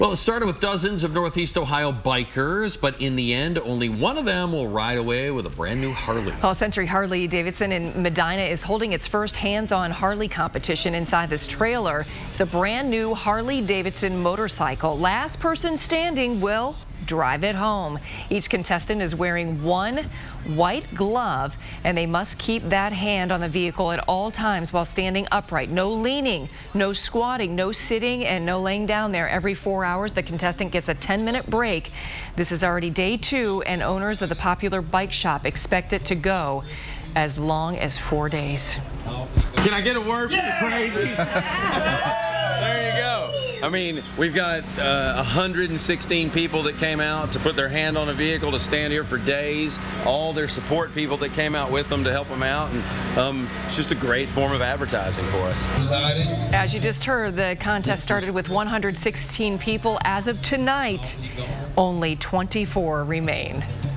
Well, it started with dozens of Northeast Ohio bikers, but in the end, only one of them will ride away with a brand new Harley. Well, Century Harley Davidson in Medina is holding its first hands-on Harley competition inside this trailer. It's a brand new Harley Davidson motorcycle. Last person standing will drive it home. Each contestant is wearing one white glove, and they must keep that hand on the vehicle at all times while standing upright. No leaning, no squatting, no sitting, and no laying down there. Every 4 hours, the contestant gets a 10-minute break. This is already day 2, and owners of the popular bike shop expect it to go as long as 4 days. Can I get a word from the crazies? There you go. I mean, we've got 116 people that came out to put their hand on a vehicle to stand here for days. All their support people that came out with them to help them out. And it's just a great form of advertising for us. Exciting. As you just heard, the contest started with 116 people. As of tonight, only 24 remain.